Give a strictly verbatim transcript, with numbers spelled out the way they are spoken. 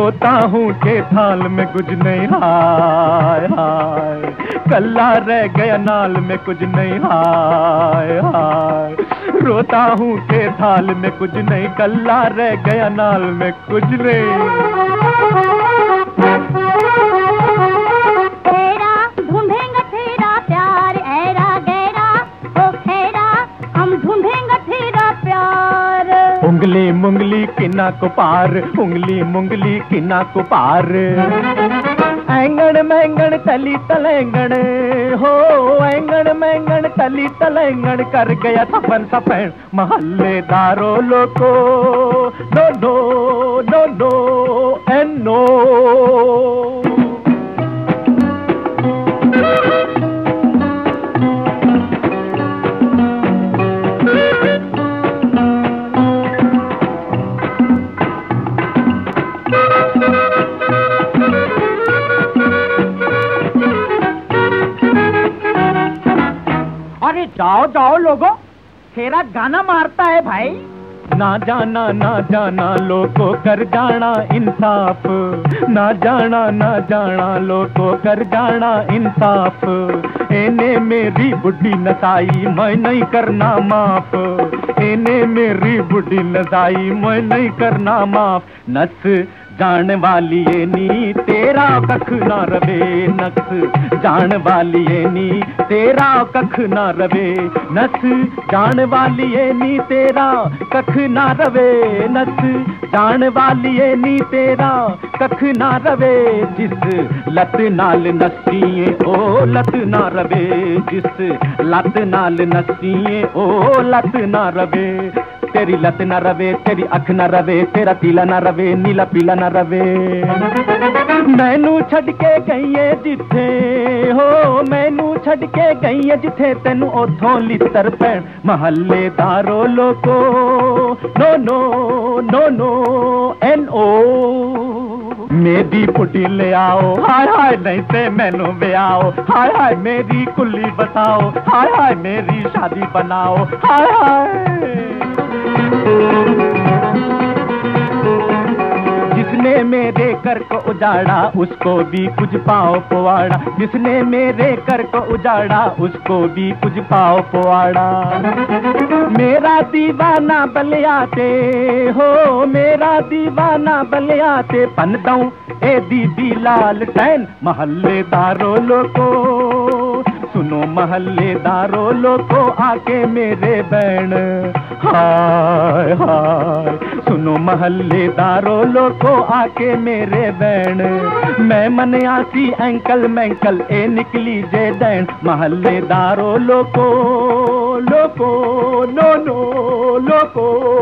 रोता हूँ के थाल में कुछ नहीं, हाय हाय कल्ला रह गया नाल में कुछ नहीं, हाय हाय रोता हूँ के थाल में कुछ नहीं, कल्ला रह गया नाल में कुछ नहीं। तेरा ढूंढेंगे तेरा प्यार ऐरा गहरा ओ खैरा, हम ढूंढेंगे तेरा प्यार। उंगली मुंगली किना को पार, उंगली मुंगली किना को पार, ऐंगण मैंगण तली तलैंगण हो, ऐंगण मैंगण तली तलैंगण कर गया सपन सपन महल्लेदारों लोको, no no no no and no. अरे जाओ जाओ लोगों, तेरा गाना मारता है भाई। ना जाना ना जाना लोगों कर जाना इंसाफ, ना जाना ना जाना लोगों कर जाना इंसाफ, एने मेरी बुढ़ी नसाई मैं नहीं करना माफ, एने मेरी बुढ़ी नसाई मैं नहीं करना माफ। नस जान वाली ये नी तेरा कख ना रवे, नस जान वाली ये नी तेरा कख ना रवे, नस जान वाली ये नी तेरा कख ना रवे, नस जान वाली ये नी तेरा कख ना रवे। जिस लत नाल नसीए ओ लत ना रवे, जिस लत नाल नसीए ओ लत ना रवे, तेरी लत ना रवे, तेरी अख ना रवे, तेरा पीला ना रवे, नीला पीला ना रवे। मैनू छड़ के गई है जिथे हो, मैनू छड़ के गई है जिथे तेनू उथों लितर पैण महल्लेदारों लोको, no no no no N O. मेरी पुटी ले आओ हाय हाय नहीं ते मैनू ले आओ, हाय हाय मेरी कुल्ली बताओ, हाय हाय मेरी शादी बनाओ, हाय हाय। जिसने मेरे घर को उजाड़ा उसको भी कुछ पाओ पवाड़ा, जिसने मेरे घर को उजाड़ा उसको भी कुछ पाओ पवाड़ा। मेरा दीवाना बलियाते हो, मेरा दीवाना बलियाते पन दऊं ए दीदी लाल टैन महल्लेदारों लोको, सुनो महल्लेदारों लोको आके मेरे बैन, हाय हाय सुनो महल्लेदारों लोको आके मेरे बैन। मैं मन आसी एंकल मैंकल ए निकली जे दैन महल्लेदारों लोको, लोको नो नो लोको।